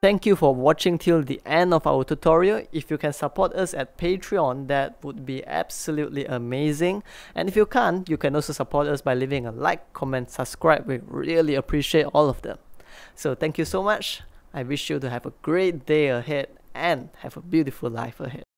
Thank you for watching till the end of our tutorial. If you can support us at Patreon, that would be absolutely amazing. And if you can't, you can also support us by leaving a like, comment, subscribe. We really appreciate all of them. So thank you so much. I wish you to have a great day ahead and have a beautiful life ahead.